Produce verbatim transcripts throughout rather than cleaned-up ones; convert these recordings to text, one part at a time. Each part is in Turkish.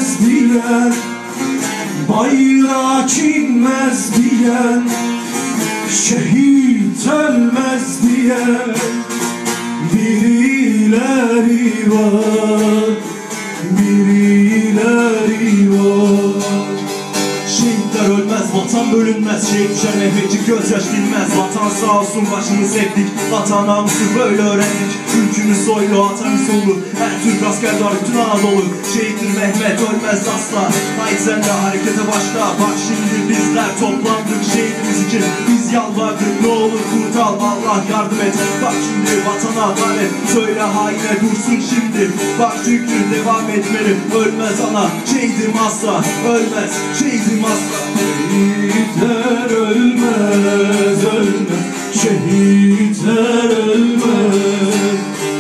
ölmez diyen, bayrak inmez diyen, şehit ölmez diyen birileri var, birileri var. Şehitler ölmez, vatan bölünmez. Şehit düşer nefretçi, gözyaş dinmez. Vatan sağ olsun, başını sevdik. Vatan namusu böyle öğrendik. Ülkümüz soylu, atamız solu. Her Türk asker var, bütün Anadolu. Şehittir Mehmet, ölmez asla. Haydi sen de harekete başla. Bak şimdi bizler toplandık şehitimiz için. Biz yalvardık, ne olur kurtar, Allah yardım et. Bak şimdi vatana adalet, söyle haine dursun şimdi. Bak çünkü devam etmeli. Ölmez ana, şehidim asla. Ölmez, şehidim asla. Şehitler ölmez, ölmez. Şehitler ölmez.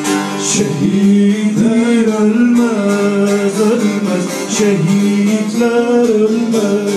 Şehitler ölmez, ölmez. Şehitler ölmez.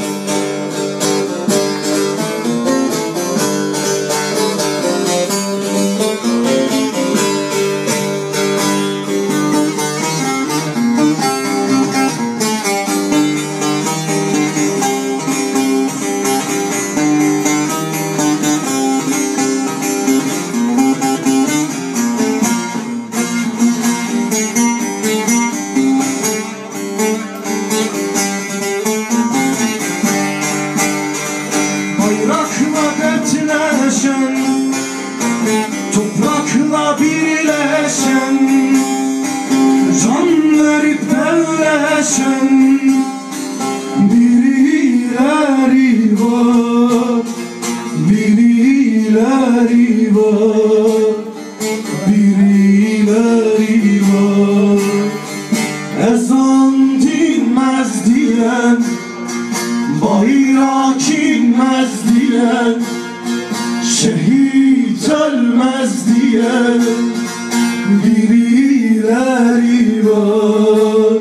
Toprakla birleşen, can verip belleşen birileri var, birileri var, birileri var. Ezan dinmez diyen, bayrak inmez diyen, şehit ölmez diyen birileri var,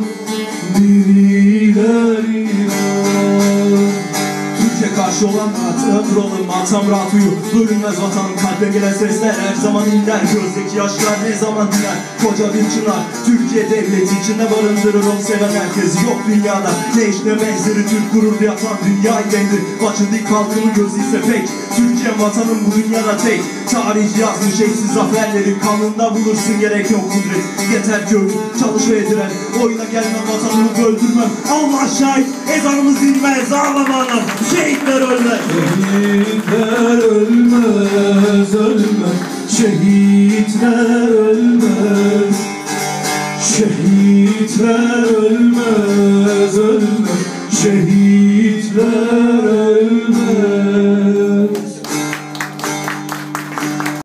birileri var. Türkiye karşı olan atı duralım, atam rahat uyu. Bölünmez vatanım, kalpten gelen sesler her zaman inler. Gözdeki yaşlar ne zaman diner, koca bir çınar. Türkiye devleti içinde barındırır onu seven herkesi. Yok dünyada ne eş ne benzeri, Türk gururlu yatan dünya ilendir. Başın dik halkının gözü ise pek, Türkiye vatanım bu dünyada tek. Tarih yazmış eşsiz zaferleri, kanında bulursun gerek yok kudret. Yeter ki ölüm, çalış ve diren, oyuna gelmem vatanımı öldürmem. Allah şahit, ezanımız dinmez, ağlamanım. Şehitler ölmez. Şehitler ölmez, ölmez. Şehitler